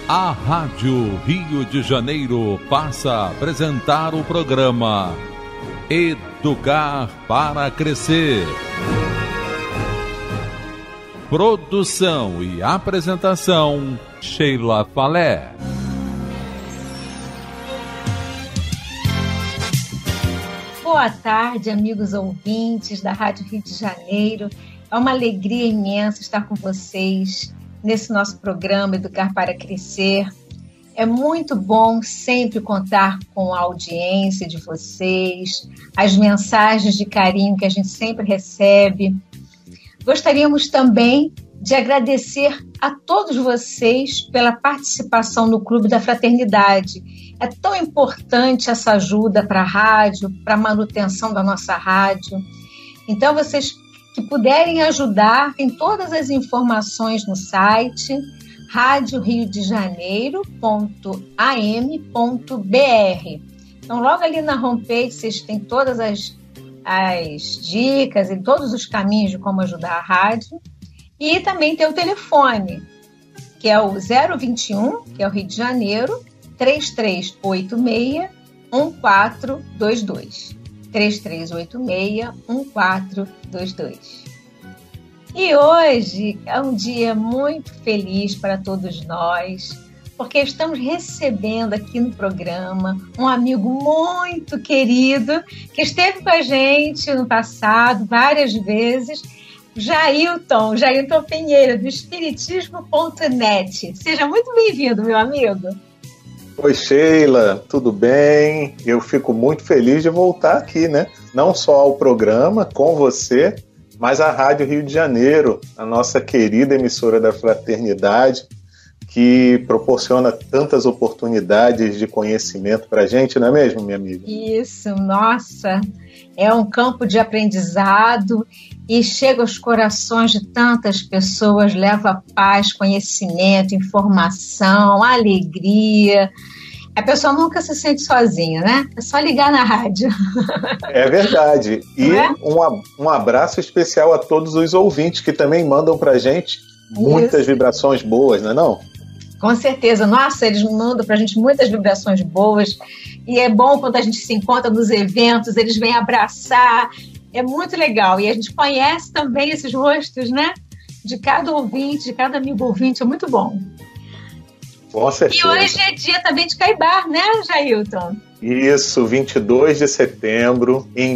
A Rádio Rio de Janeiro passa a apresentar o programa Educar para Crescer. Produção e apresentação, Sheila Falé. Boa tarde, amigos ouvintes da Rádio Rio de Janeiro. É uma alegria imensa estar com vocês nesse nosso programa Educar para Crescer. É muito bom sempre contar com a audiência de vocês, as mensagens de carinho que a gente sempre recebe. Gostaríamos também de agradecer a todos vocês pela participação no Clube da Fraternidade. É tão importante essa ajuda para a rádio, para a manutenção da nossa rádio. Então, vocês que puderem ajudar, tem todas as informações no site radioriodejaneiro.am.br. Então, logo ali na homepage, vocês têm todas as dicas e todos os caminhos de como ajudar a rádio. E também tem o telefone, que é o 021, que é o Rio de Janeiro, 3386-1422. 3386-1422. E hoje é um dia muito feliz para todos nós, porque estamos recebendo aqui no programa um amigo muito querido, que esteve com a gente no passado várias vezes, Jailton Pinheiro, do Espiritismo.net. Seja muito bem-vindo, meu amigo. Oi, Sheila, tudo bem? Eu fico muito feliz de voltar aqui, né? Não só ao programa com você, mas à Rádio Rio de Janeiro, a nossa querida emissora da Fraternidade, que proporciona tantas oportunidades de conhecimento para a gente, não é mesmo, minha amiga? Isso, nossa, é um campo de aprendizado e chega aos corações de tantas pessoas, leva paz, conhecimento, informação, alegria. A pessoa nunca se sente sozinha, né? É só ligar na rádio. É verdade. E um abraço especial a todos os ouvintes que também mandam pra gente muitas vibrações boas, não é não? Com certeza. Nossa, eles mandam pra gente muitas vibrações boas. E é bom quando a gente se encontra nos eventos, eles vêm abraçar. É muito legal. E a gente conhece também esses rostos, né? De cada ouvinte, de cada amigo ouvinte. É muito bom. Com certeza. E hoje é dia também de Caibar, né, Jailton? Isso, 22 de setembro, em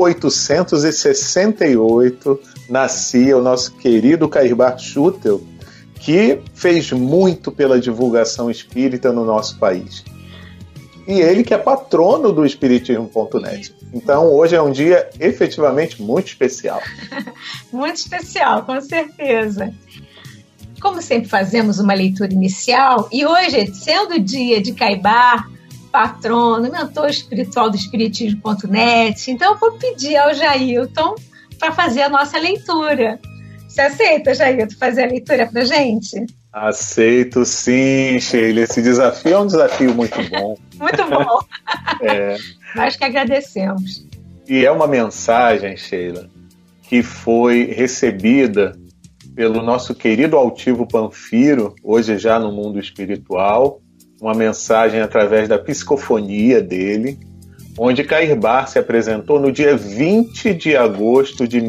1868, nascia o nosso querido Caibar Schutel, que fez muito pela divulgação espírita no nosso país. E ele que é patrono do Espiritismo.net. Então, hoje é um dia efetivamente muito especial. Muito especial, com certeza. Como sempre fazemos uma leitura inicial, e hoje, sendo o dia de Caibar, patrono, mentor espiritual do Espiritismo.net, então eu vou pedir ao Jailton para fazer a nossa leitura. Você aceita, Jailton, fazer a leitura para a gente? Aceito sim, Sheila. Esse desafio é um desafio muito bom. Muito bom. Nós que agradecemos. E é uma mensagem, Sheila, que foi recebida pelo nosso querido altivo Panfiro, hoje já no mundo espiritual, uma mensagem através da psicofonia dele, onde Caibar se apresentou no dia 20 de agosto de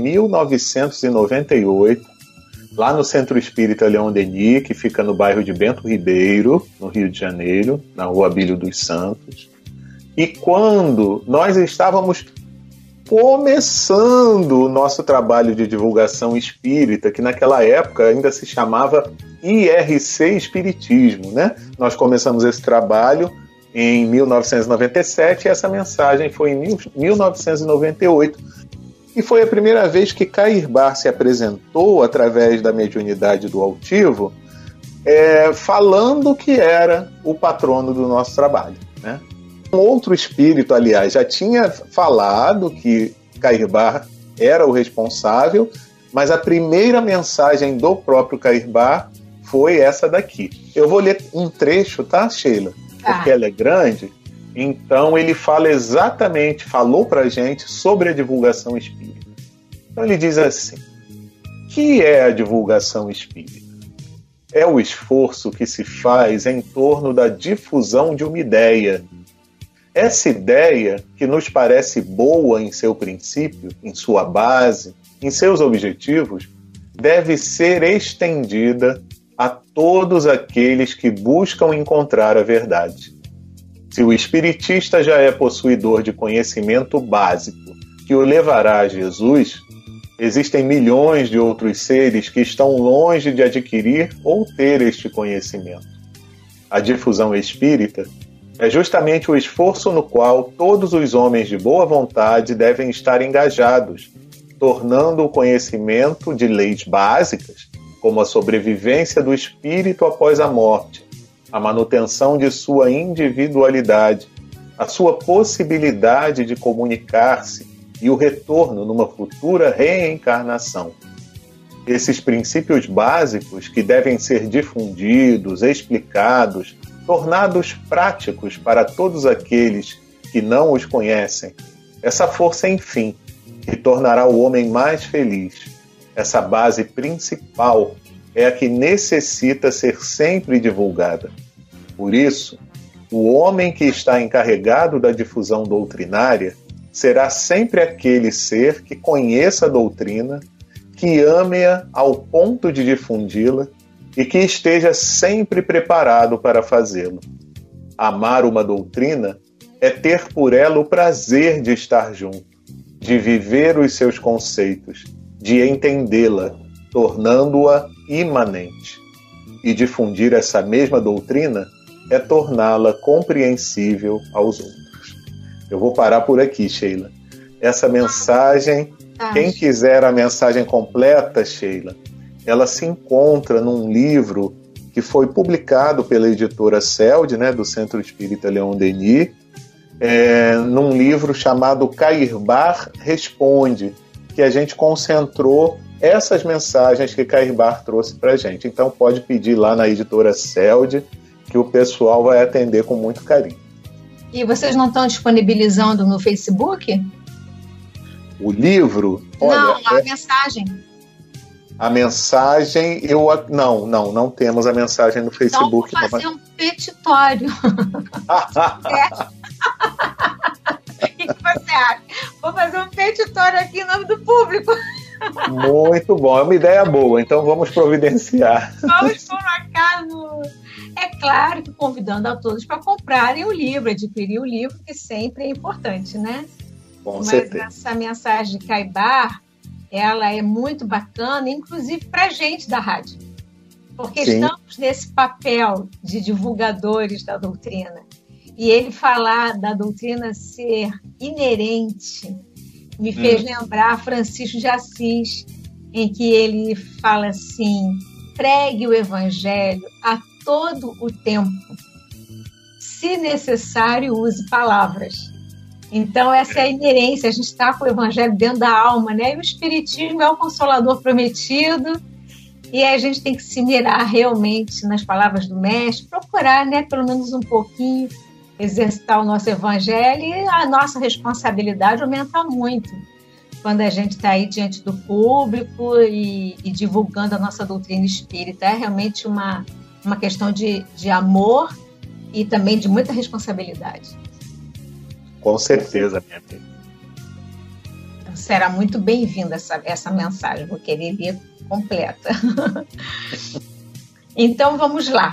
1998, lá no Centro Espírita Leon Denis, que fica no bairro de Bento Ribeiro, no Rio de Janeiro, na Rua Abílio dos Santos. E quando nós estávamos começando o nosso trabalho de divulgação espírita, que naquela época ainda se chamava IRC Espiritismo, né? Nós começamos esse trabalho em 1997 e essa mensagem foi em 1998. E foi a primeira vez que Caibar se apresentou através da mediunidade do altivo, falando que era o patrono do nosso trabalho, né? Um outro espírito, aliás, já tinha falado que Caibar era o responsável, mas a primeira mensagem do próprio Caibar foi essa daqui. Eu vou ler um trecho, tá, Sheila? Porque ela é grande. Então ele falou pra gente sobre a divulgação espírita. Então ele diz assim: que é a divulgação espírita? é o esforço que se faz em torno da difusão de uma ideia. Essa ideia, que nos parece boa em seu princípio, em sua base, em seus objetivos, deve ser estendida a todos aqueles que buscam encontrar a verdade. Se o espiritista já é possuidor de conhecimento básico que o levará a Jesus, existem milhões de outros seres que estão longe de adquirir ou ter este conhecimento. A difusão espírita é justamente o esforço no qual todos os homens de boa vontade devem estar engajados, tornando o conhecimento de leis básicas, como a sobrevivência do espírito após a morte, a manutenção de sua individualidade, a sua possibilidade de comunicar-se e o retorno numa futura reencarnação. Esses princípios básicos que devem ser difundidos, explicados, tornados práticos para todos aqueles que não os conhecem. Essa força, enfim, que tornará o homem mais feliz. Essa base principal é a que necessita ser sempre divulgada. Por isso, o homem que está encarregado da difusão doutrinária será sempre aquele ser que conheça a doutrina, que ame-a ao ponto de difundi-la e que esteja sempre preparado para fazê-lo. Amar uma doutrina é ter por ela o prazer de estar junto, de viver os seus conceitos, de entendê-la, tornando-a imanente. E difundir essa mesma doutrina é torná-la compreensível aos outros. Eu vou parar por aqui, Sheila. Essa mensagem, quem quiser a mensagem completa, Sheila, ela se encontra num livro que foi publicado pela editora CELD, né, do Centro Espírita Leon Denis, num livro chamado Cairbar Responde, que a gente concentrou essas mensagens que Cairbar trouxe para a gente. Então pode pedir lá na editora CELD, que o pessoal vai atender com muito carinho. E vocês não estão disponibilizando no Facebook? O livro? Olha, não, a mensagem. A mensagem, não temos a mensagem no Facebook. Então vou fazer um petitório. O que você acha? Vou fazer um petitório aqui em nome do público. Muito bom, é uma ideia boa, então vamos providenciar. Vamos colocar no... É claro que convidando a todos para comprarem o livro, adquirir o livro, que sempre é importante, né? Com certeza. Mas essa mensagem de Cairbar, ela é muito bacana, inclusive para a gente da rádio. Porque Sim. Estamos nesse papel de divulgadores da doutrina. E ele falar da doutrina ser inerente me fez lembrar Francisco de Assis, em que ele fala assim: pregue o evangelho a todo o tempo. Se necessário, use palavras. Então, essa é a inerência, a gente está com o evangelho dentro da alma, né? E o espiritismo é o consolador prometido, e a gente tem que se mirar realmente nas palavras do mestre, procurar, né, pelo menos um pouquinho, exercitar o nosso evangelho, e a nossa responsabilidade aumenta muito quando a gente está aí diante do público e divulgando a nossa doutrina espírita. É realmente uma questão de amor e também de muita responsabilidade. Com certeza, minha amiga. Será muito bem-vinda essa mensagem, vou querer ler completa. Então vamos lá,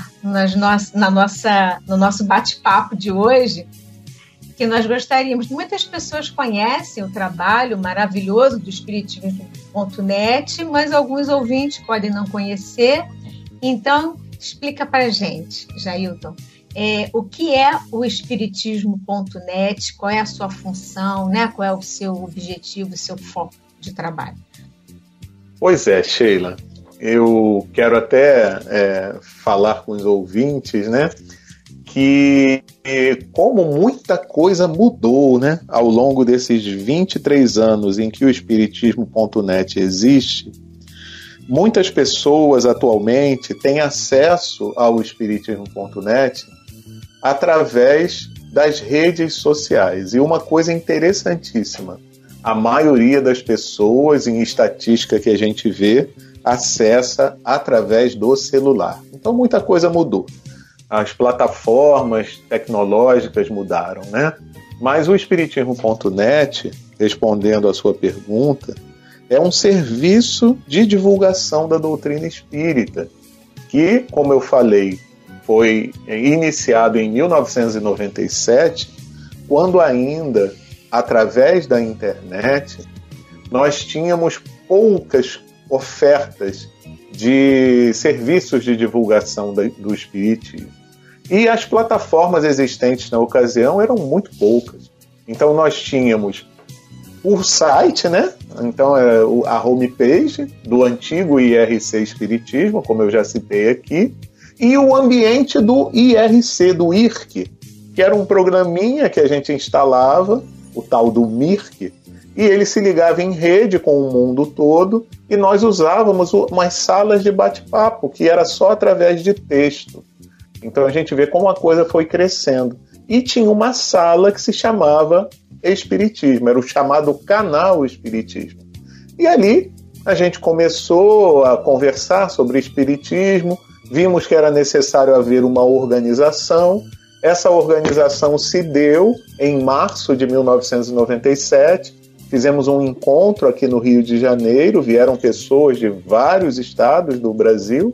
no nosso bate-papo de hoje, que nós gostaríamos. Muitas pessoas conhecem o trabalho maravilhoso do Espiritismo.net, mas alguns ouvintes podem não conhecer. Então, explica para a gente, Jailton, o que é o Espiritismo.net, qual é a sua função, né? Qual é o seu objetivo, o seu foco de trabalho? Pois é, Sheila. Eu quero até falar com os ouvintes, né, que como muita coisa mudou, né, ao longo desses 23 anos em que o Espiritismo.net existe, muitas pessoas atualmente têm acesso ao Espiritismo.net através das redes sociais. E uma coisa interessantíssima, a maioria das pessoas, em estatística que a gente vê, acessa através do celular. Então muita coisa mudou. As plataformas tecnológicas mudaram, né? Mas o Espiritismo.net, respondendo à sua pergunta, é um serviço de divulgação da doutrina espírita, que, como eu falei, foi iniciado em 1997, quando ainda, através da internet, nós tínhamos poucas ofertas de serviços de divulgação do espiritismo. E as plataformas existentes na ocasião eram muito poucas. Então nós tínhamos o site, né? Então a homepage do antigo IRC Espiritismo, como eu já citei aqui, e o ambiente do IRC, do IRC, que era um programinha que a gente instalava, o tal do MIRC, e ele se ligava em rede com o mundo todo, e nós usávamos umas salas de bate-papo, que era só através de texto. Então a gente vê como a coisa foi crescendo. E tinha uma sala que se chamava Espiritismo, era o chamado Canal Espiritismo. E ali a gente começou a conversar sobre Espiritismo, vimos que era necessário haver uma organização. Essa organização se deu em março de 1997, fizemos um encontro aqui no Rio de Janeiro, vieram pessoas de vários estados do Brasil,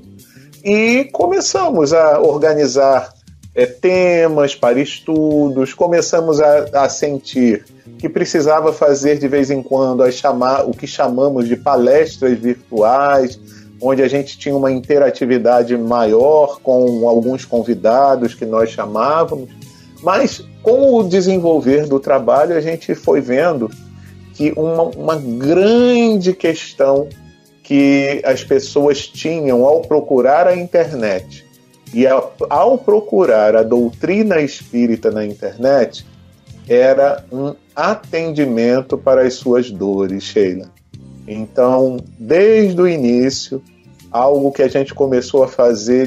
e começamos a organizar temas para estudos, começamos a sentir que precisava fazer de vez em quando o que chamamos de palestras virtuais, onde a gente tinha uma interatividade maior com alguns convidados que nós chamávamos. Mas com o desenvolver do trabalho a gente foi vendo que uma grande questão que as pessoas tinham ao procurar a internet e ao procurar a doutrina espírita na internet era um atendimento para as suas dores, Sheila. Então, desde o início, algo que a gente começou a fazer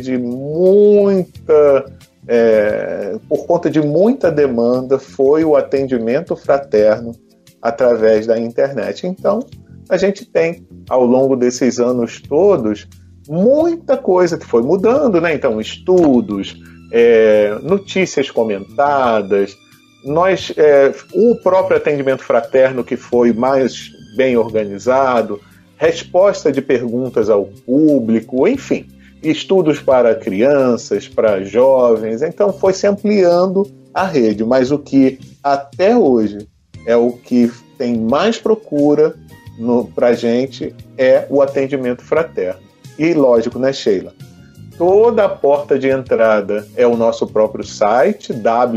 por conta de muita demanda foi o atendimento fraterno através da internet. Então, a gente tem, ao longo desses anos todos, muita coisa que foi mudando, né? Então, estudos, notícias comentadas, o próprio atendimento fraterno que foi mais bem organizado, resposta de perguntas ao público, enfim, estudos para crianças, para jovens. Então, foi se ampliando a rede, mas o que até hoje é o que tem mais procura para a gente é o atendimento fraterno. E lógico, né, Sheila? Toda a porta de entrada é o nosso próprio site,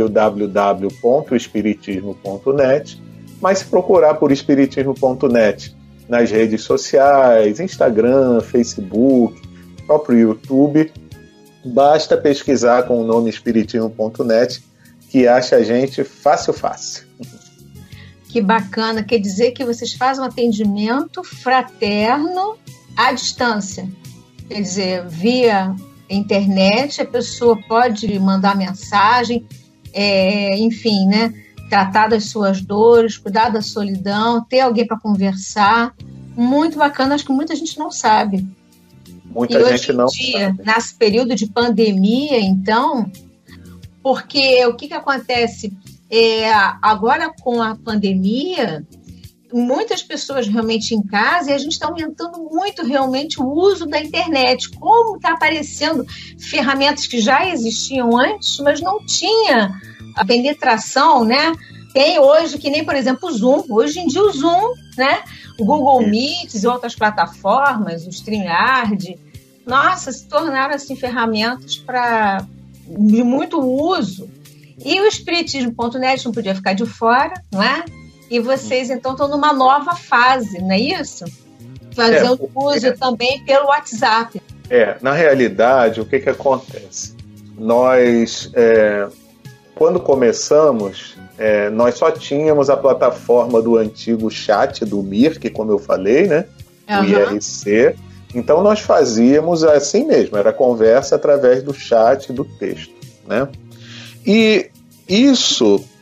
www.espiritismo.net, mas se procurar por espiritismo.net nas redes sociais, Instagram, Facebook, próprio YouTube, basta pesquisar com o nome espiritismo.net que acha a gente fácil. Que bacana, quer dizer que vocês fazem um atendimento fraterno à distância. Quer dizer, via internet, a pessoa pode mandar mensagem, enfim, né? Tratar das suas dores, cuidar da solidão, ter alguém para conversar. Muito bacana, acho que muita gente não sabe. Muita gente não sabe. Nesse período de pandemia, então, porque o que acontece? Agora com a pandemia, muitas pessoas realmente em casa, e a gente está aumentando muito realmente o uso da internet. Como está aparecendo ferramentas que já existiam antes, mas não tinha a penetração, né? Tem hoje, que nem, por exemplo, o Zoom. Hoje em dia o Zoom, né? O Google Meet e outras plataformas, o StreamYard, nossa, se tornaram assim, ferramentas de muito uso. E o Espiritismo.net não podia ficar de fora, não é? E vocês, então, estão numa nova fase, não é isso? Fazendo uso também pelo WhatsApp. Na realidade, o que acontece? Nós, quando começamos, nós só tínhamos a plataforma do antigo chat do MIRC, como eu falei, né? O IRC. Então, nós fazíamos assim mesmo, era conversa através do chat, do texto, né? E isso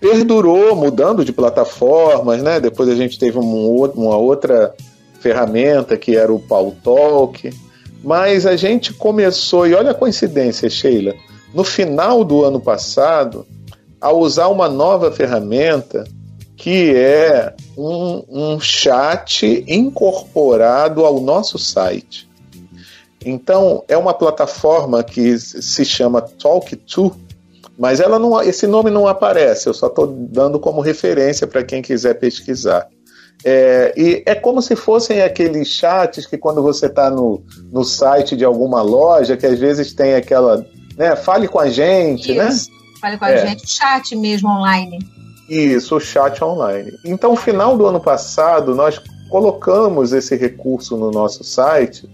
perdurou, mudando de plataformas, né? Depois a gente teve uma outra ferramenta que era o Paltalk, mas a gente começou, e olha a coincidência, Sheila, no final do ano passado, a usar uma nova ferramenta que é um chat incorporado ao nosso site. Então, é uma plataforma que se chama Talk2, mas esse nome não aparece, eu só estou dando como referência para quem quiser pesquisar. E é como se fossem aqueles chats que quando você está no site de alguma loja, que às vezes tem aquela, né, fale com a gente, isso, né? Fale com a gente, o chat mesmo online. Isso, o chat online. Então, no final do ano passado, nós colocamos esse recurso no nosso site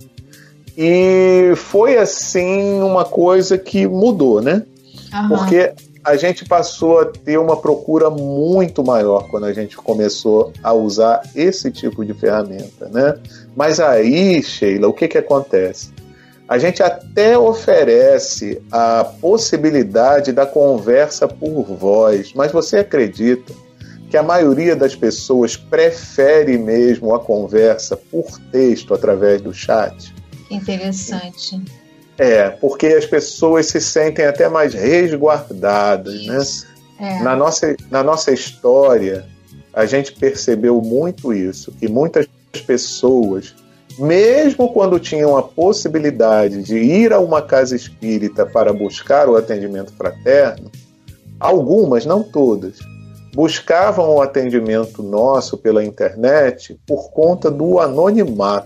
e foi, assim, uma coisa que mudou, né? Uhum. Porque a gente passou a ter uma procura muito maior quando a gente começou a usar esse tipo de ferramenta, né? Mas aí, Sheila, o que acontece? A gente até oferece a possibilidade da conversa por voz, mas você acredita que a maioria das pessoas prefere mesmo a conversa por texto através do chat? Interessante. Porque as pessoas se sentem até mais resguardadas, né? Na nossa história, a gente percebeu muito isso, que muitas pessoas, mesmo quando tinham a possibilidade de ir a uma casa espírita para buscar o atendimento fraterno, algumas, não todas, buscavam o atendimento nosso pela internet por conta do anonimato.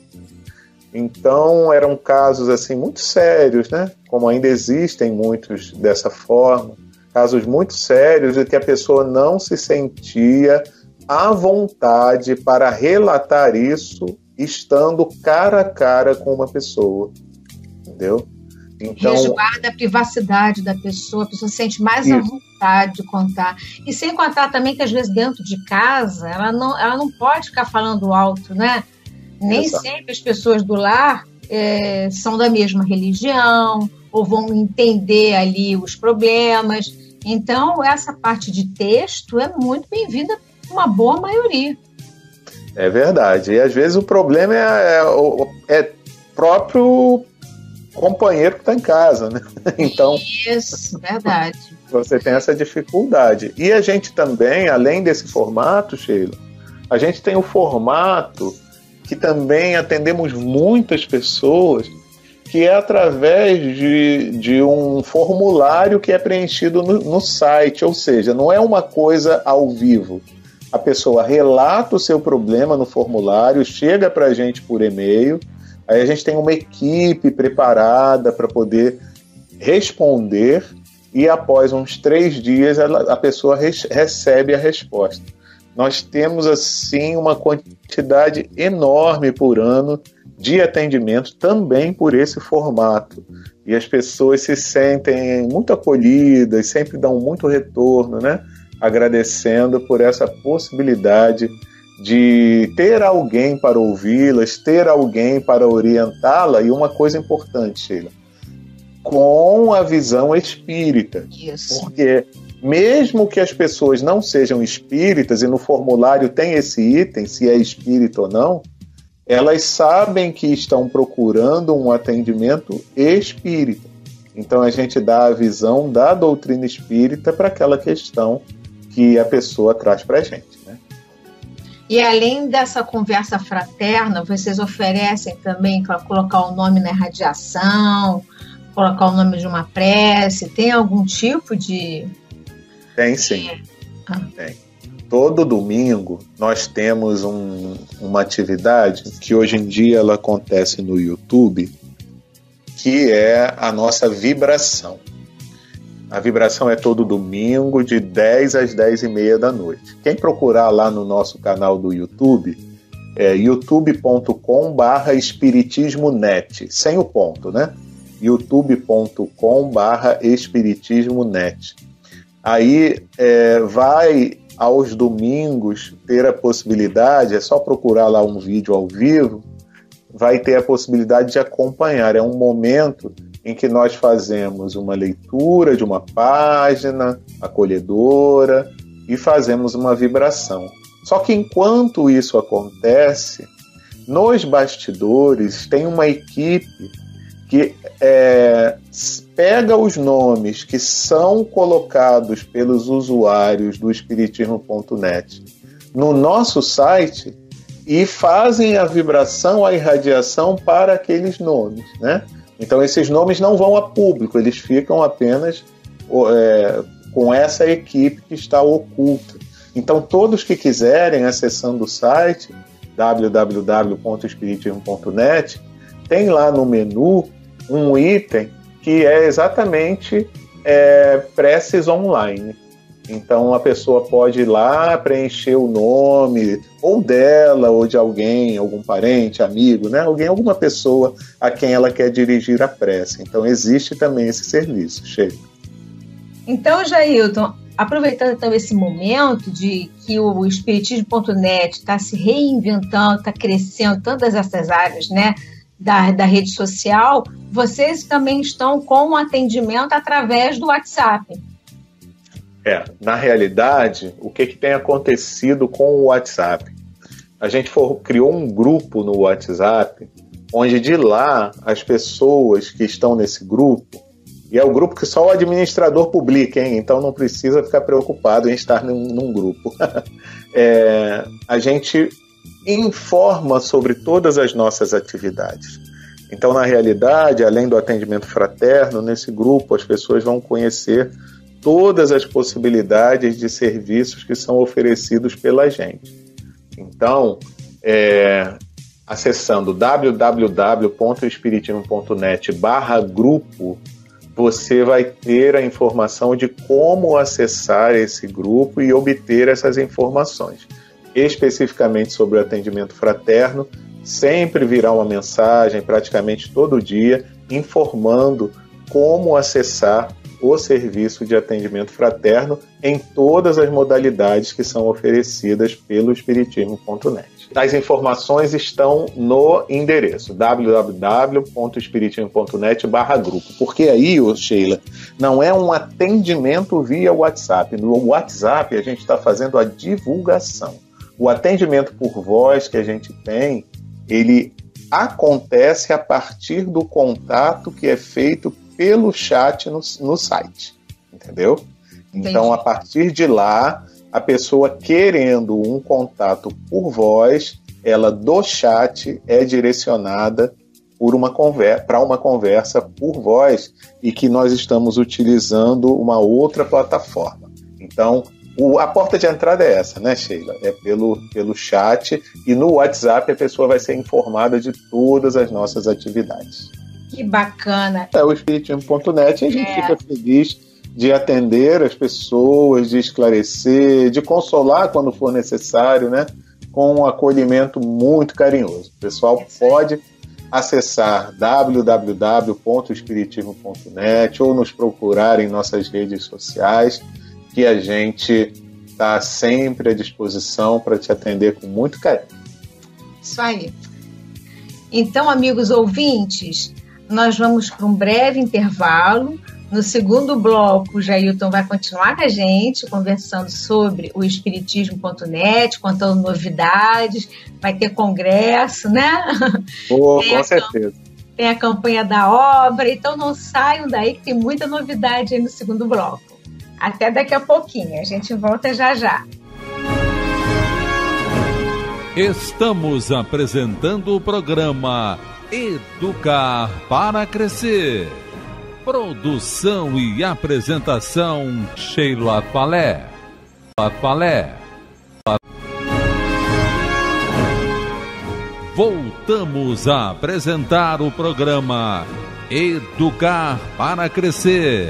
Então, eram casos assim muito sérios, né? Como ainda existem muitos dessa forma, casos muito sérios de que a pessoa não se sentia à vontade para relatar isso estando cara a cara com uma pessoa, entendeu? Então, resguarda a privacidade da pessoa, a pessoa se sente mais à vontade de contar. E sem contar também que às vezes dentro de casa ela não pode ficar falando alto, né? Nem sempre as pessoas do lar são da mesma religião ou vão entender ali os problemas. Então, essa parte de texto é muito bem-vinda por uma boa maioria. É verdade. E às vezes o problema é próprio companheiro que está em casa, né? Então, isso, verdade. Você tem essa dificuldade. E a gente também, além desse formato, Sheila, a gente tem o formato que também atendemos muitas pessoas, que é através de um formulário que é preenchido no site, ou seja, não é uma coisa ao vivo. A pessoa relata o seu problema no formulário, chega para a gente por e-mail, aí a gente tem uma equipe preparada para poder responder e após uns 3 dias a pessoa recebe a resposta. Nós temos, assim, uma quantidade enorme por ano de atendimento também por esse formato. E as pessoas se sentem muito acolhidas, sempre dão muito retorno, né? Agradecendo por essa possibilidade de ter alguém para ouvi-las, ter alguém para orientá-la. E uma coisa importante, Sheila, com a visão espírita. Isso. Porque mesmo que as pessoas não sejam espíritas, e no formulário tem esse item, se é espírita ou não, elas sabem que estão procurando um atendimento espírita. Então a gente dá a visão da doutrina espírita para aquela questão que a pessoa traz para a gente, né? E além dessa conversa fraterna, vocês oferecem também para colocar o nome na radiação, colocar o nome de uma prece, tem algum tipo de... Tem sim. Tem. Todo domingo nós temos uma atividade que hoje em dia ela acontece no YouTube, que é a nossa vibração. A vibração é todo domingo de 10 às 10h30 da noite. Quem procurar lá no nosso canal do YouTube, é youtube.com/espiritismonet, sem o ponto, né? youtube.com/espiritismonet. Aí vai aos domingos ter a possibilidade, é só procurar lá um vídeo ao vivo, vai ter a possibilidade de acompanhar. É um momento em que nós fazemos uma leitura de uma página acolhedora e fazemos uma vibração. Só que enquanto isso acontece, nos bastidores tem uma equipe que pega os nomes que são colocados pelos usuários do Espiritismo.net no nosso site e fazem a vibração, a irradiação para aqueles nomes, né? Então esses nomes não vão a público, eles ficam apenas com essa equipe que está oculta. Então todos que quiserem, acessando o site www.espiritismo.net, tem lá no menu um item que é exatamente preces online. Então a pessoa pode ir lá preencher o nome ou dela ou de alguém, algum parente, amigo, né? Alguma pessoa a quem ela quer dirigir a prece. Então existe também esse serviço, Sheila. Então, Jailton, aproveitando então esse momento de que o Espiritismo.net está se reinventando, está crescendo todas essas áreas, né, da rede social, vocês também estão com um atendimento através do WhatsApp. Na realidade, o que tem acontecido com o WhatsApp? A gente criou um grupo no WhatsApp, onde de lá as pessoas que estão nesse grupo, e é o grupo que só o administrador publica, hein? Então não precisa ficar preocupado em estar num grupo. A gente informa sobre todas as nossas atividades. Então, na realidade, além do atendimento fraterno, nesse grupo as pessoas vão conhecer todas as possibilidades de serviços que são oferecidos pela gente. Então, acessando www.espiritismo.net/grupo, você vai ter a informação de como acessar esse grupo e obter essas informações. Especificamente sobre o atendimento fraterno, sempre virá uma mensagem, praticamente todo dia, informando como acessar o serviço de atendimento fraterno em todas as modalidades que são oferecidas pelo Espiritismo.net. As informações estão no endereço www.espiritismo.net/grupo, porque aí, Sheila, não é um atendimento via WhatsApp. No WhatsApp a gente está fazendo a divulgação. O atendimento por voz que a gente tem, ele acontece a partir do contato que é feito pelo chat no site, entendeu? Entendi. Então, a partir de lá, a pessoa querendo um contato por voz, ela do chat é direcionada para uma conversa por voz e que nós estamos utilizando uma outra plataforma. Então, a porta de entrada é essa, né, Sheila? É pelo chat, e no WhatsApp a pessoa vai ser informada de todas as nossas atividades. Que bacana! O Espiritismo.net, a gente fica feliz de atender as pessoas, de esclarecer, de consolar quando for necessário, né? Com um acolhimento muito carinhoso. O pessoal pode acessar www.espiritismo.net ou nos procurar em nossas redes sociais, que a gente está sempre à disposição para te atender com muito carinho. Isso aí. Então, amigos ouvintes, nós vamos para um breve intervalo. No segundo bloco, o Jailton vai continuar com a gente, conversando sobre o Espiritismo.net, contando novidades, vai ter congresso, né? Com certeza. Tem a campanha da obra, então não saiam daí que tem muita novidade aí no segundo bloco. Até daqui a pouquinho, a gente volta já já. Estamos apresentando o programa Educar para Crescer. Produção e apresentação, Sheila Palé. Voltamos a apresentar o programa Educar para Crescer.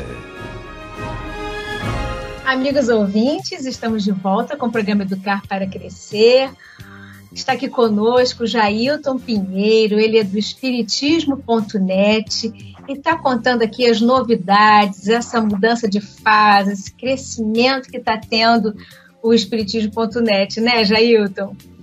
Amigos ouvintes, estamos de volta com o programa Educar para Crescer. Está aqui conosco o Jailton Pinheiro, ele é do Espiritismo.net e está contando aqui as novidades, essa mudança de fase, esse crescimento que está tendo o Espiritismo.net, né, Jailton?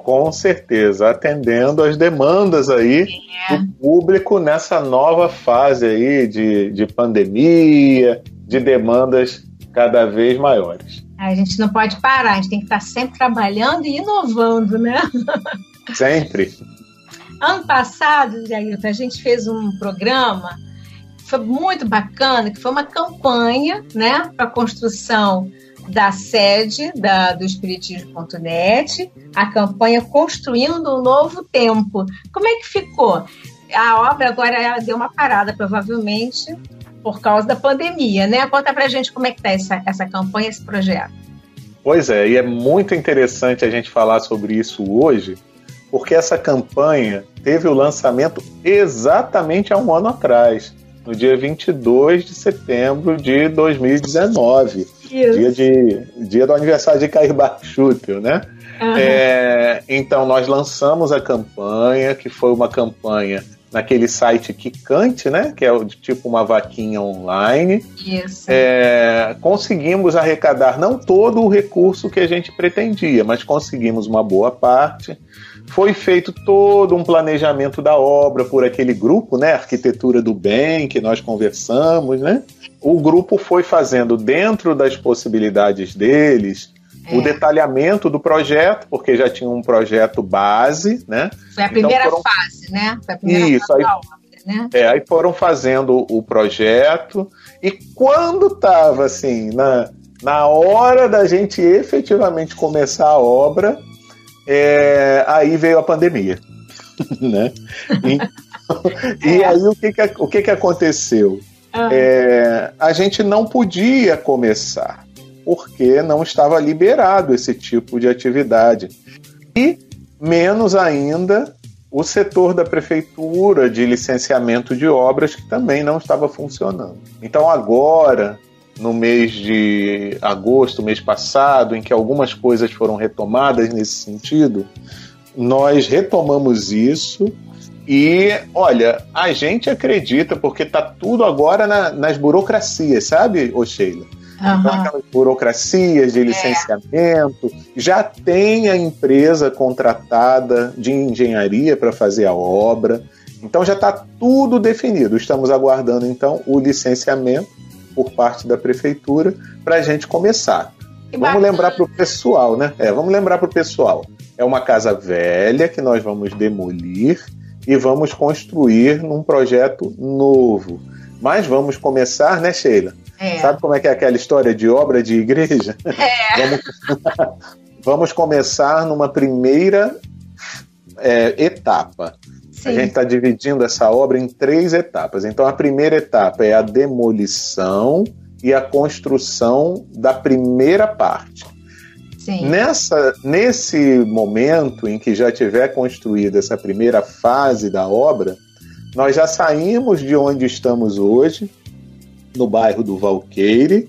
Com certeza, atendendo às demandas aí do público nessa nova fase aí de pandemia, de demandas cada vez maiores. A gente não pode parar, a gente tem que estar sempre trabalhando e inovando, né? Sempre. Ano passado, Jailton, a gente fez um programa que foi muito bacana, que foi uma campanha, né, para a construção da sede do Espiritismo.net, a campanha Construindo um Novo Tempo. Como é que ficou? A obra agora ela deu uma parada, provavelmente, por causa da pandemia, né? Conta pra gente como é que está essa campanha, esse projeto. Pois é, e é muito interessante a gente falar sobre isso hoje, porque essa campanha teve o lançamento exatamente há um ano atrás, no dia 22 de setembro de 2019, dia do aniversário de Cair Barchútil, né? Uhum. Então, nós lançamos a campanha, que foi uma campanha naquele site Kikante, né? Que é tipo uma vaquinha online. Isso. Conseguimos arrecadar não todo o recurso que a gente pretendia, mas conseguimos uma boa parte. Foi feito todo um planejamento da obra por aquele grupo, né, Arquitetura do Bem, que nós conversamos, né? O grupo foi fazendo, dentro das possibilidades deles, o detalhamento do projeto, porque já tinha um projeto base, né? Foi a primeira fase, né? Foi a primeira fase da obra, né? Aí foram fazendo o projeto, e quando estava assim, na hora da gente efetivamente começar a obra, aí veio a pandemia, né? E aí o que aconteceu? A gente não podia começar, porque não estava liberado esse tipo de atividade. E menos ainda o setor da prefeitura de licenciamento de obras, que também não estava funcionando. Então agora, no mês de agosto, mês passado, em que algumas coisas foram retomadas nesse sentido, nós retomamos isso e, olha, a gente acredita, porque está tudo agora nas burocracias, sabe, Sheila? Uhum. Então, aquelas burocracias de licenciamento, já tem a empresa contratada de engenharia para fazer a obra, então já está tudo definido. Estamos aguardando, então, o licenciamento por parte da prefeitura para a gente começar. Vamos lembrar para o pessoal, né? Vamos lembrar para o pessoal. É uma casa velha que nós vamos demolir e vamos construir num projeto novo. Mas vamos começar, né, Sheila? Sabe como é que é aquela história de obra de igreja? Vamos começar numa primeira etapa. Sim. A gente está dividindo essa obra em 3 etapas. Então, a primeira etapa é a demolição e a construção da primeira parte. Sim. Nesse momento em que já tiver construída essa primeira fase da obra, nós já saímos de onde estamos hoje, no bairro do Valqueire,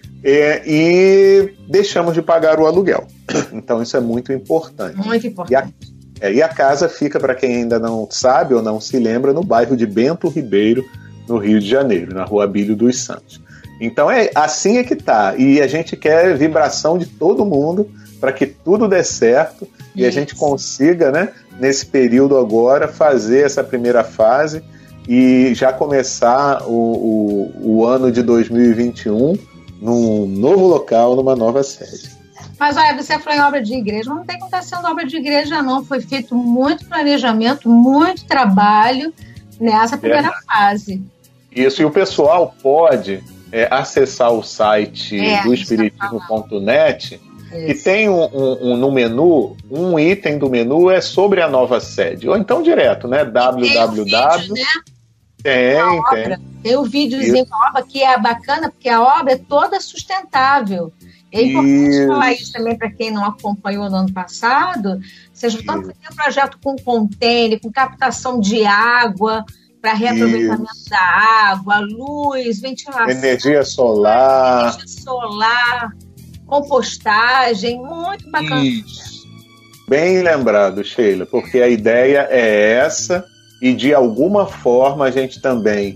e deixamos de pagar o aluguel. Então, isso é muito importante. Muito importante. E a casa fica, para quem ainda não sabe ou não se lembra, no bairro de Bento Ribeiro, no Rio de Janeiro, na Rua Abílio dos Santos. Então, assim é que tá. E a gente quer vibração de todo mundo para que tudo dê certo e a gente consiga, né, nesse período agora, fazer essa primeira fase e já começar o ano de 2021 num novo local, numa nova sede. Mas olha, você falou em obra de igreja, não tem que estar sendo obra de igreja não, foi feito muito planejamento, muito trabalho nessa primeira fase. Isso, e o pessoal pode acessar o site do Espiritismo.net, que tem no menu, um item do menu é sobre a nova sede, ou então direto, né? www. Tem o videozinho da obra, que é bacana, porque a obra é toda sustentável. É importante falar isso também para quem não acompanhou no ano passado. Vocês estão fazendo um projeto com container, com captação de água, para reaproveitamento da água, luz, ventilação. Energia solar, compostagem, muito bacana. Isso. Bem lembrado, Sheila, porque a ideia é essa, e de alguma forma a gente também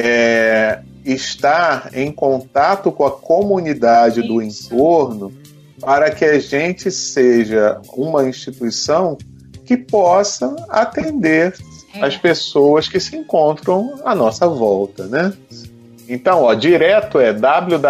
estar em contato com a comunidade do entorno para que a gente seja uma instituição que possa atender as pessoas que se encontram à nossa volta, né? Então, direto é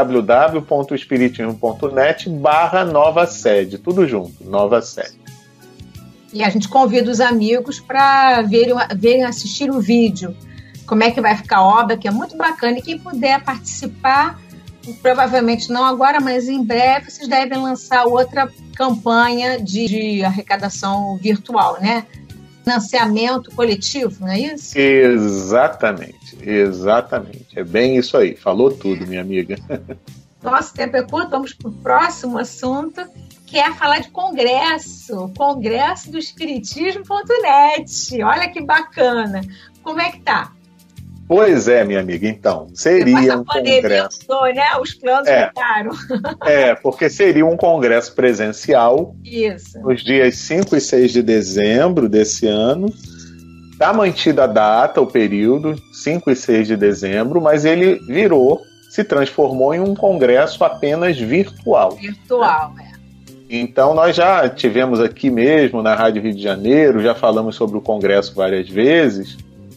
www.espiritismo.net/nova sede, tudo junto, nova sede. E a gente convida os amigos para verem assistir o vídeo, como é que vai ficar a obra, que é muito bacana, e quem puder participar, provavelmente não agora, mas em breve, vocês devem lançar outra campanha de arrecadação virtual, né? Financiamento coletivo, não é isso? Exatamente. É bem isso aí. Falou tudo, minha amiga. Nosso tempo é curto, vamos para o próximo assunto, que é falar de congresso do Espiritismo.net. Olha que bacana. Como é que tá? Pois é, minha amiga, então, seria um congresso... né? Os planos mudaram. Porque seria um congresso presencial. Isso. Nos dias 5 e 6 de dezembro desse ano. Está mantida a data, o período, 5 e 6 de dezembro, mas ele se transformou em um congresso apenas virtual. Virtual, né? Então, nós já tivemos aqui mesmo, na Rádio Rio de Janeiro, já falamos sobre o congresso várias vezes,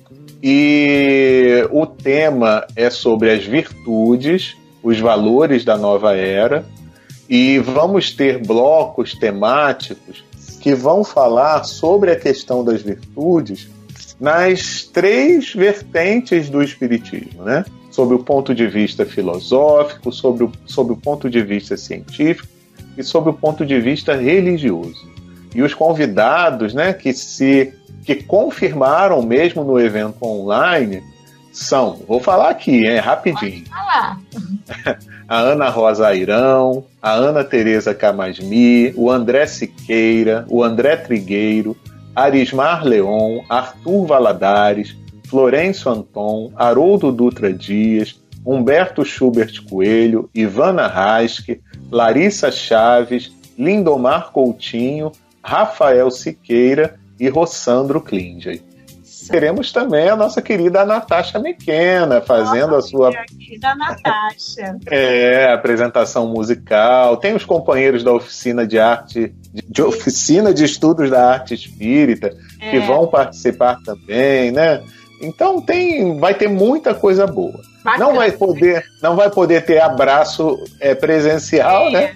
e o tema é sobre as virtudes, os valores da nova era, e vamos ter blocos temáticos que vão falar sobre a questão das virtudes nas 3 vertentes do Espiritismo, né? Sob o ponto de vista filosófico, sob o ponto de vista científico e sob o ponto de vista religioso. E os convidados, né, que confirmaram mesmo no evento online são, vou falar aqui, rapidinho. Pode falar. A Ana Rosa Airão, a Ana Tereza Camasmi, o André Siqueira, o André Trigueiro, Arismar Leon, Arthur Valadares, Florencio Anton, Haroldo Dutra Dias, Humberto Schubert Coelho, Ivana Raschke, Larissa Chaves, Lindomar Coutinho, Rafael Siqueira e Rossandro Klinger. Teremos também a nossa querida Natasha Mequena fazendo a sua querida Natasha. Apresentação musical. Tem os companheiros da oficina de arte, de oficina de estudos da arte espírita, que vão participar também, né? Então vai ter muita coisa boa. Bacana. Não vai poder ter abraço presencial, né?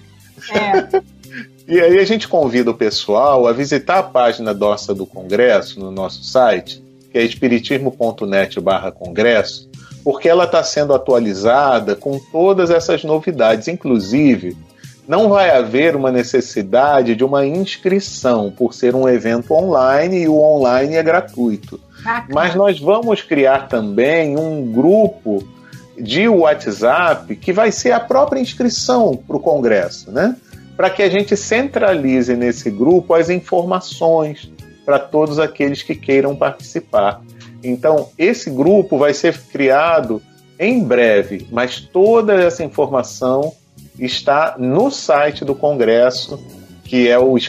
E aí a gente convida o pessoal a visitar a página nossa do Congresso no nosso site, que é espiritismo.net/congresso, porque ela está sendo atualizada com todas essas novidades. Inclusive, não vai haver uma necessidade de uma inscrição, por ser um evento online, e o online é gratuito. Bacana. Mas nós vamos criar também um grupo de WhatsApp que vai ser a própria inscrição para o Congresso, né? Para que a gente centralize nesse grupo as informações para todos aqueles que queiram participar. Então, esse grupo vai ser criado em breve, mas toda essa informação está no site do Congresso, que é o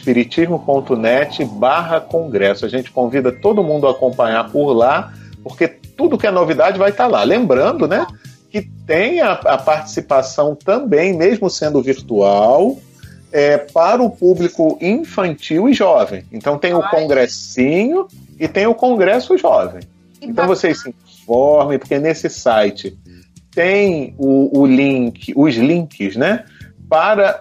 espiritismo.net/congresso. A gente convida todo mundo a acompanhar por lá, porque tudo que é novidade vai estar lá. Lembrando, né, que tem a participação também, mesmo sendo virtual, para o público infantil e jovem. Então tem o congressinho e tem o congresso jovem. Então vocês se informem, porque nesse site tem os links, né, para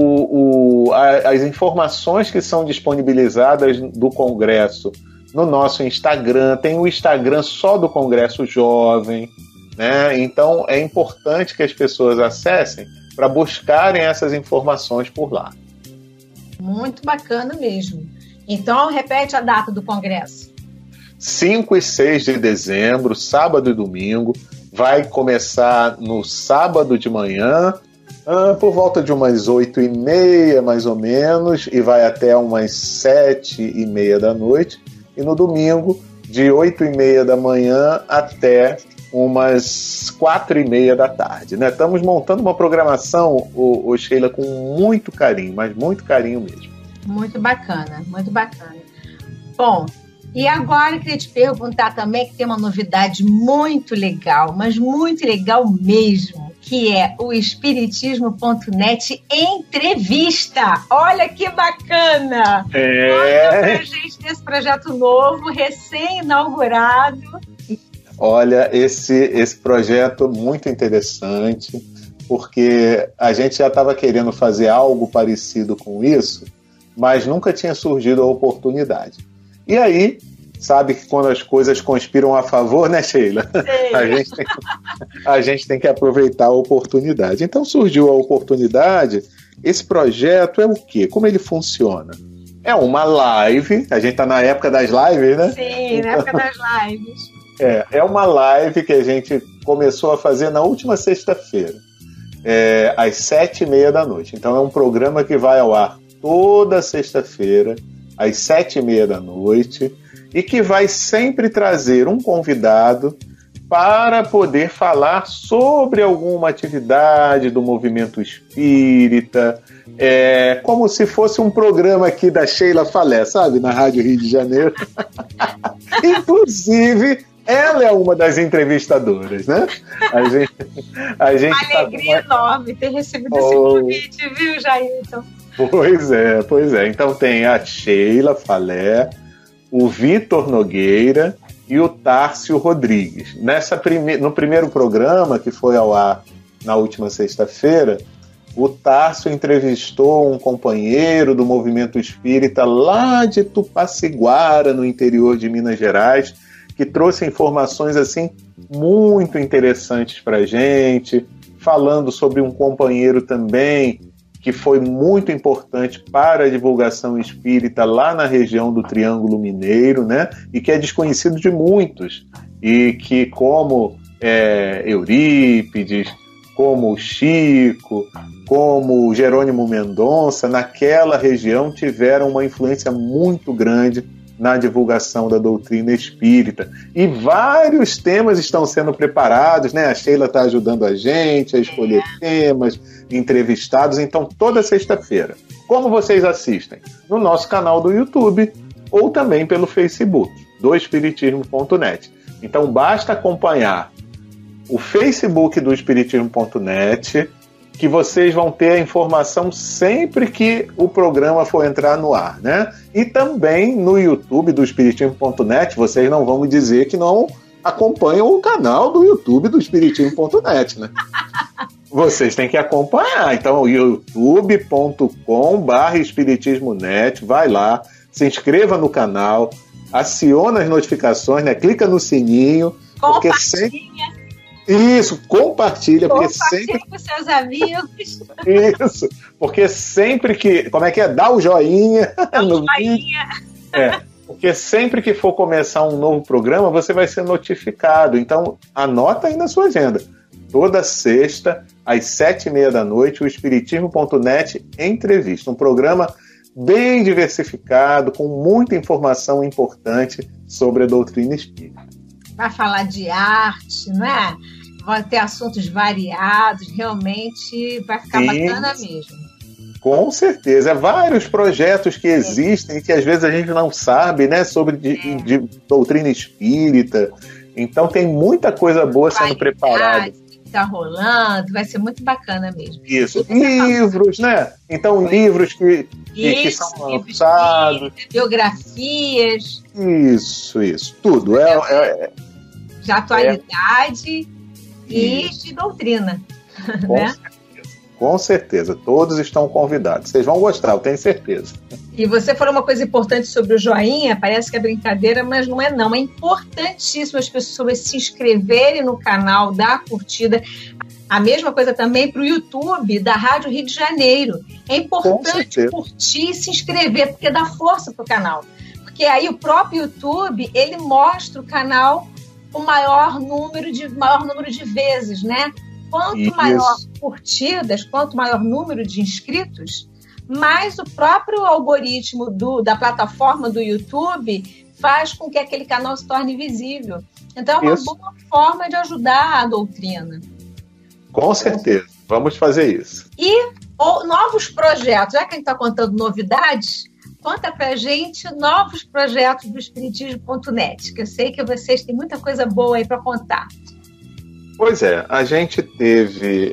as informações que são disponibilizadas do Congresso no nosso Instagram. Tem o Instagram só do Congresso Jovem, né? Então é importante que as pessoas acessem para buscarem essas informações por lá. Muito bacana mesmo. Então, repete a data do Congresso. 5 e 6 de dezembro, sábado e domingo. Vai começar no sábado de manhã, por volta de umas 8h30, mais ou menos, e vai até umas 7h30 da noite. E no domingo, de 8h30 da manhã até umas 4h30 da tarde, né? Estamos montando uma programação, Sheila, com muito carinho, mas muito carinho mesmo. Muito bacana, muito bacana. Bom, e agora eu queria te perguntar também, que tem uma novidade muito legal, mas muito legal mesmo, que é o Espiritismo.net Entrevista. Olha que bacana! Conta pra gente desse projeto novo, recém-inaugurado. Olha, esse projeto muito interessante, porque a gente já estava querendo fazer algo parecido com isso, mas nunca tinha surgido a oportunidade. E aí, sabe que quando as coisas conspiram a favor, né, Sheila? A gente tem que aproveitar a oportunidade. Então surgiu a oportunidade. Esse projeto é o quê? Como ele funciona? É uma live, a gente está na época das lives, né? Sim, na época das lives. É uma live que a gente começou a fazer na última sexta-feira, às 7h30 da noite. Então é um programa que vai ao ar toda sexta-feira, às 7h30 da noite, e que vai sempre trazer um convidado para poder falar sobre alguma atividade do movimento espírita, como se fosse um programa aqui da Sheila Falé, sabe? Na Rádio Rio de Janeiro. Inclusive, ela é uma das entrevistadoras, né? A gente uma alegria enorme ter recebido esse convite, viu, Jailton? Pois é. Então tem a Sheila Falé, o Vitor Nogueira e o Tárcio Rodrigues. No primeiro programa, que foi ao ar na última sexta-feira, o Tárcio entrevistou um companheiro do movimento espírita lá de Tupaciguara, no interior de Minas Gerais, que trouxe informações assim muito interessantes para a gente, falando sobre um companheiro também que foi muito importante para a divulgação espírita lá na região do Triângulo Mineiro, né? E que é desconhecido de muitos, e que como Eurípides, como Chico, como Jerônimo Mendonça, naquela região tiveram uma influência muito grande na divulgação da doutrina espírita. E vários temas estão sendo preparados, né? A Sheila está ajudando a gente a escolher temas, entrevistados. Então, toda sexta-feira. Como vocês assistem? No nosso canal do YouTube ou também pelo Facebook, do Espiritismo.net. Então, basta acompanhar o Facebook do Espiritismo.net, que vocês vão ter a informação sempre que o programa for entrar no ar, né? E também no YouTube do Espiritismo.net, vocês não vão me dizer que não acompanham o canal do YouTube do Espiritismo.net, né? Vocês têm que acompanhar. Então, youtube.com/espiritismonet, vai lá, se inscreva no canal, aciona as notificações, né? Clica no sininho. Compartilha. Isso, compartilha, porque sempre com seus amigos. Isso, porque sempre que, dá o joinha no vídeo. Porque sempre que for começar um novo programa, você vai ser notificado. Então, anota aí na sua agenda. Toda sexta, às 7h30 da noite, o Espiritismo.net Entrevista. Um programa bem diversificado, com muita informação importante sobre a doutrina espírita. Vai falar de arte, não é? Vão ter assuntos variados, realmente vai ficar bacana mesmo. Com certeza. Vários projetos que existem, que às vezes a gente não sabe, né, sobre de doutrina espírita. Então tem muita coisa boa sendo preparada. Está rolando, vai ser muito bacana mesmo. Isso. Livros, né? Então, livros que são lançados. Biografias. Isso. Tudo. De atualidade e de doutrina. Com certeza. Todos estão convidados. Vocês vão gostar, eu tenho certeza. E você falou uma coisa importante sobre o joinha, parece que é brincadeira, mas não é não. É importantíssimo as pessoas se inscreverem no canal, dar a curtida. A mesma coisa também para o YouTube da Rádio Rio de Janeiro. É importante curtir e se inscrever, porque dá força para o canal. Porque aí o próprio YouTube, ele mostra o canal com maior número de vezes, né? Quanto maior curtidas, quanto maior número de inscritos, mais o próprio algoritmo da plataforma do YouTube faz com que aquele canal se torne visível. Então é uma boa forma de ajudar a doutrina. Com certeza, vamos fazer isso. E novos projetos, já que a gente está contando novidades, conta pra gente novos projetos do Espiritismo.net, que eu sei que vocês têm muita coisa boa aí para contar. Pois é, a gente teve,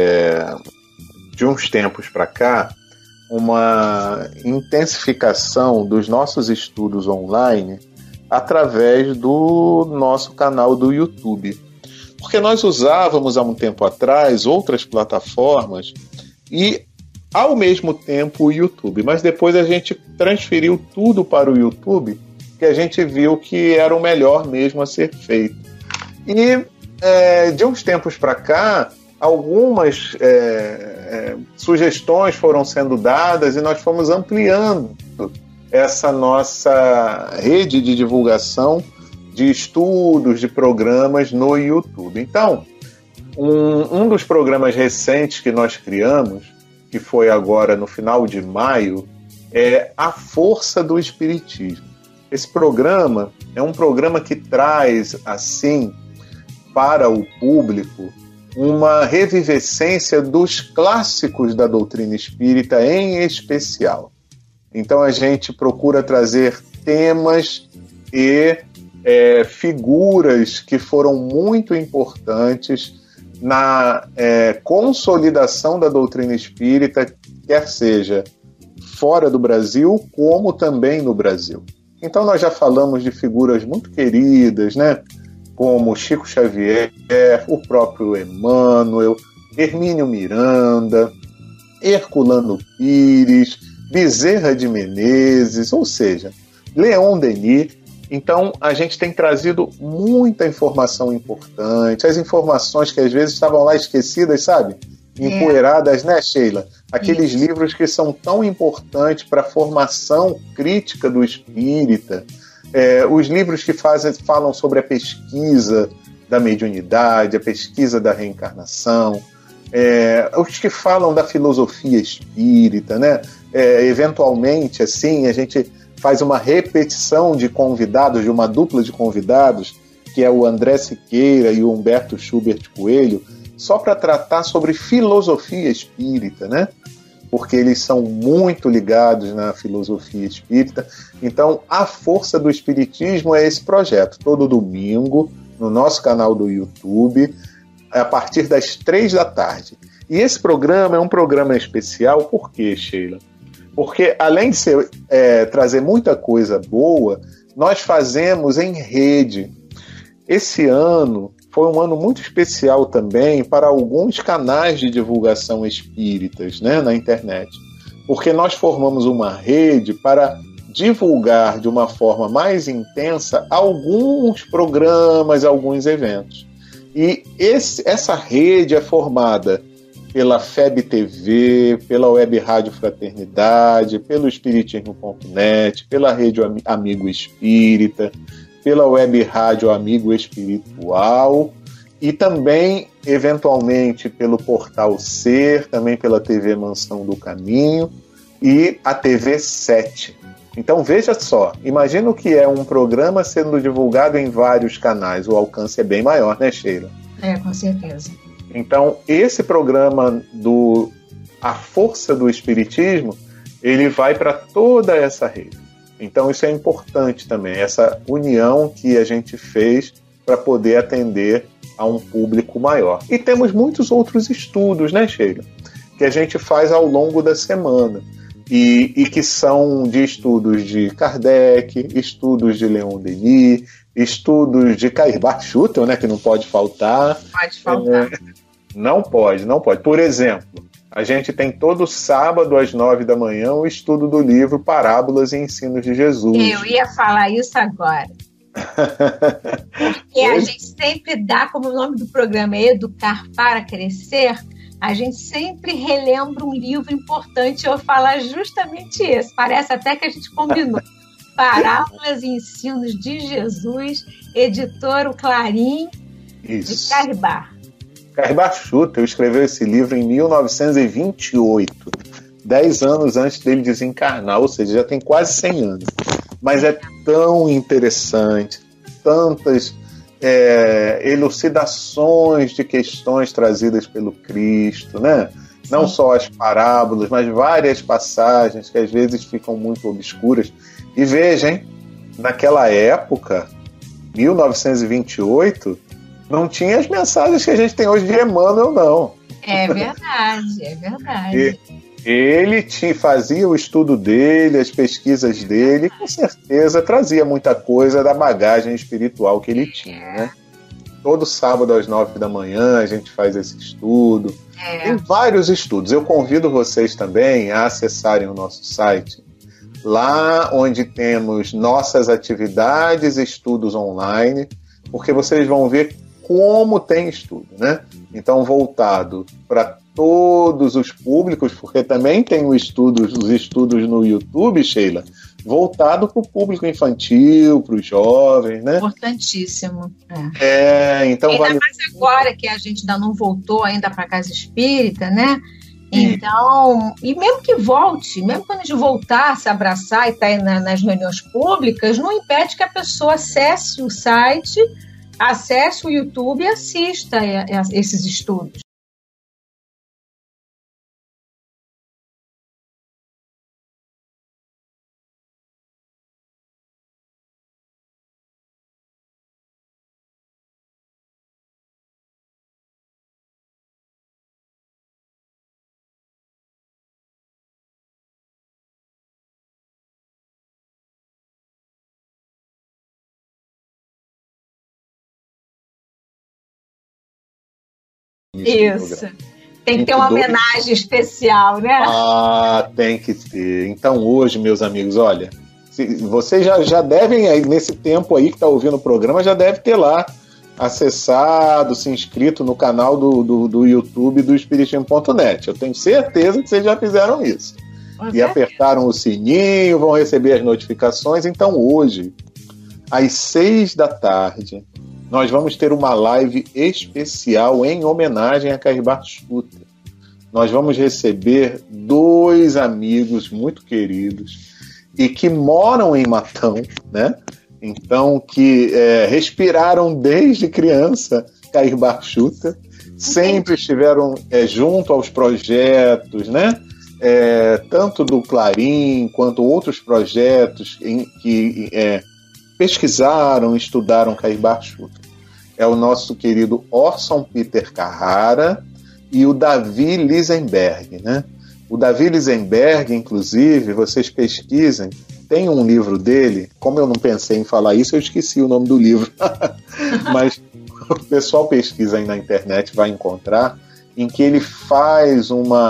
de uns tempos para cá, uma intensificação dos nossos estudos online através do nosso canal do YouTube. Porque nós usávamos há um tempo atrás outras plataformas e, ao mesmo tempo, o YouTube. Mas depois a gente transferiu tudo para o YouTube, que a gente viu que era o melhor mesmo a ser feito. E, de uns tempos para cá, algumas sugestões foram sendo dadas e nós fomos ampliando essa nossa rede de divulgação de estudos, de programas no YouTube. Então, um dos programas recentes que nós criamos, que foi agora no final de maio, é A Força do Espiritismo. Esse programa é um programa que traz, assim, para o público, uma revivescência dos clássicos da doutrina espírita em especial. Então a gente procura trazer temas e figuras que foram muito importantes na consolidação da doutrina espírita, quer seja fora do Brasil, como também no Brasil. Então nós já falamos de figuras muito queridas, né? Como Chico Xavier, o próprio Emmanuel, Hermínio Miranda, Herculano Pires, Bezerra de Menezes, ou seja, Leon Denis. Então, a gente tem trazido muita informação importante, as informações que às vezes estavam lá esquecidas, sabe? Empoeiradas, né, Sheila? Aqueles livros que são tão importantes para a formação crítica do espírita, os livros que falam sobre a pesquisa da mediunidade, a pesquisa da reencarnação, os que falam da filosofia espírita, né? Eventualmente, assim, a gente faz uma repetição de convidados, de uma dupla de convidados, que é o André Siqueira e o Humberto Schubert Coelho, só para tratar sobre filosofia espírita, né? Porque eles são muito ligados na filosofia espírita. Então, A Força do Espiritismo é esse projeto, todo domingo, no nosso canal do YouTube, a partir das 3 da tarde. E esse programa é um programa especial, por quê, Sheila? Porque, além de trazer muita coisa boa, nós fazemos em rede. Esse ano foi um ano muito especial também para alguns canais de divulgação espíritas, né, na internet. Porque nós formamos uma rede para divulgar de uma forma mais intensa alguns programas, alguns eventos. E essa rede é formada pela FEB TV, pela Web Rádio Fraternidade, pelo Espiritismo.net, pela Rede Amigo Espírita, pela Web Rádio Amigo Espiritual e também, eventualmente, pelo Portal Ser, também pela TV Mansão do Caminho e a TV 7. Então, veja só, imagina o que é um programa sendo divulgado em vários canais. O alcance é bem maior, né, Sheila? Com certeza. Então, esse programa do A Força do Espiritismo, ele vai para toda essa rede. Então, isso é importante também, essa união que a gente fez para poder atender a um público maior. E temos muitos outros estudos, né, Sheila? Que a gente faz ao longo da semana. E que são de estudos de Kardec, estudos de Leon Denis, estudos de Cairbar Schutel, né, que não pode faltar. Pode faltar. Não pode. Por exemplo, a gente tem todo sábado às 9 da manhã o estudo do livro Parábolas e Ensinos de Jesus. Eu ia falar isso agora. Porque a gente sempre dá, como o nome do programa é Educar para Crescer, a gente sempre relembra um livro importante. Eu vou falar justamente isso. Parece até que a gente combinou. Parábolas e Ensinos de Jesus, editora Clarim, de Cairbar. Cairbar Schutel escreveu esse livro em 1928, 10 anos antes dele desencarnar, ou seja, já tem quase 100 anos. Mas é tão interessante, tantas elucidações de questões trazidas pelo Cristo, né? Não só as parábolas, mas várias passagens que às vezes ficam muito obscuras. E vejam, naquela época, 1928, não tinha as mensagens que a gente tem hoje de Emmanuel, não. É verdade, é verdade. Ele fazia o estudo dele, as pesquisas dele, e com certeza trazia muita coisa da bagagem espiritual que ele tinha, né? Todo sábado às 9 da manhã a gente faz esse estudo. Tem vários estudos. Eu convido vocês também a acessarem o nosso site, lá onde temos nossas atividades e estudos online, porque vocês vão ver como tem estudo, né? Então, voltado para todos os públicos, porque também tem os estudos no YouTube, Sheila, voltado para o público infantil, para os jovens, né? Importantíssimo. Então ainda mais agora que a gente ainda não voltou ainda para a Casa Espírita, né? Então, e mesmo que volte, mesmo quando a gente voltar a se abraçar e estar aí nas reuniões públicas, não impede que a pessoa acesse o site, acesse o YouTube e assista a esses estudos. Isso. Tem que ter uma homenagem especial, né? Tem que ter. Então hoje, meus amigos, olha, vocês já devem, aí, nesse tempo aí que está ouvindo o programa, já deve ter lá acessado, se inscrito no canal do YouTube do Espiritismo.net. Eu tenho certeza que vocês já fizeram isso. E apertaram o sininho, vão receber as notificações. Então hoje, às 6 da tarde, nós vamos ter uma live especial em homenagem a Cairbar Schutter. Nós vamos receber 2 amigos muito queridos e que moram em Matão, né? Então, que respiraram desde criança Cairbar Schutter, sempre estiveram junto aos projetos, né? Tanto do Clarim quanto outros projetos que pesquisaram, estudaram Cairbar Schutter. É o nosso querido Orson Peter Carrara e o Davi Lisenberg, né? O Davi Lisenberg, inclusive, vocês pesquisem, tem um livro dele, como eu não pensei em falar isso, eu esqueci o nome do livro, mas o pessoal pesquisa aí na internet, vai encontrar, em que ele faz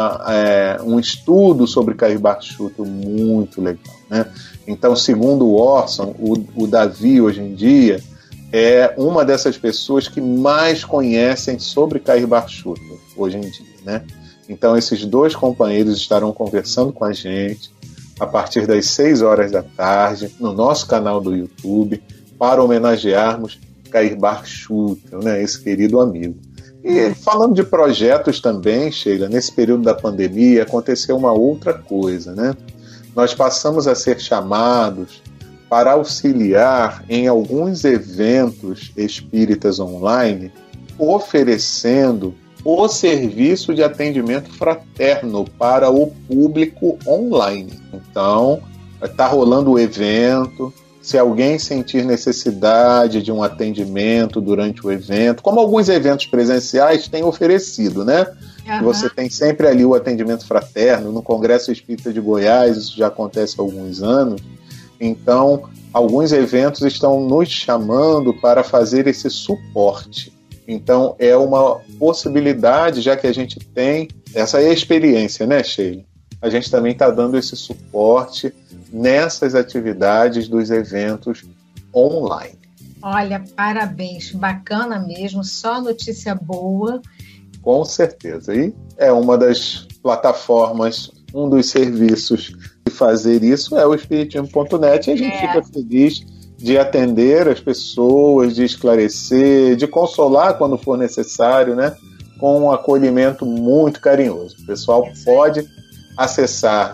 um estudo sobre Cairbar Schutter muito legal, né? Então, segundo o Orson, o Davi, hoje em dia, é uma dessas pessoas que mais conhecem sobre Cairbar Schutter, hoje em dia, né? Então, esses 2 companheiros estarão conversando com a gente a partir das 6 horas da tarde, no nosso canal do YouTube, para homenagearmos Cairbar Schutter, né? Esse querido amigo. E falando de projetos também, Sheila, nesse período da pandemia aconteceu uma outra coisa, né? Nós passamos a ser chamados para auxiliar em alguns eventos espíritas online, oferecendo o serviço de atendimento fraterno para o público online. Então, está rolando o evento. Se alguém sentir necessidade de um atendimento durante o evento, como alguns eventos presenciais têm oferecido, né? Você tem sempre ali o atendimento fraterno. No Congresso Espírita de Goiás, isso já acontece há alguns anos. Então, alguns eventos estão nos chamando para fazer esse suporte. Então, é uma possibilidade, já que a gente tem essa experiência, né, Sheila? A gente também está dando esse suporte nessas atividades dos eventos online. Olha, parabéns, bacana mesmo, só notícia boa. Com certeza, e é uma das plataformas, um dos serviços de fazer isso é o Espiritismo.net, e a gente fica feliz de atender as pessoas, de esclarecer, de consolar quando for necessário, né? Com um acolhimento muito carinhoso. O pessoal pode acessar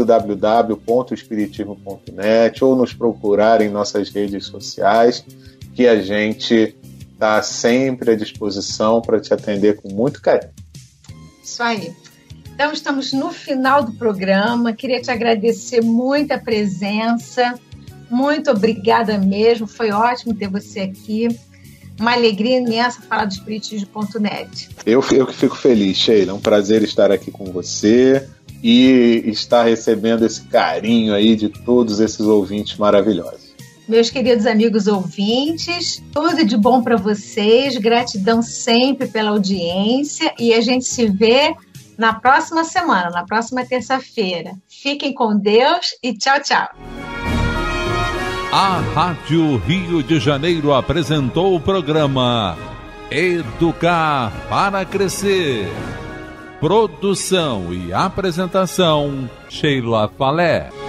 www.espiritismo.net ou nos procurar em nossas redes sociais, que a gente está sempre à disposição para te atender com muito carinho. Isso aí. Então, estamos no final do programa. Queria te agradecer muito a presença. Muito obrigada mesmo. Foi ótimo ter você aqui. Uma alegria imensa falar do Espiritismo.net. Eu que fico feliz, Sheila. É um prazer estar aqui com você e estar recebendo esse carinho aí de todos esses ouvintes maravilhosos. Meus queridos amigos ouvintes, tudo de bom para vocês, gratidão sempre pela audiência e a gente se vê na próxima semana, na próxima terça-feira. Fiquem com Deus e tchau, tchau. A Rádio Rio de Janeiro apresentou o programa Educar para Crescer. Produção e apresentação, Sheila Falé.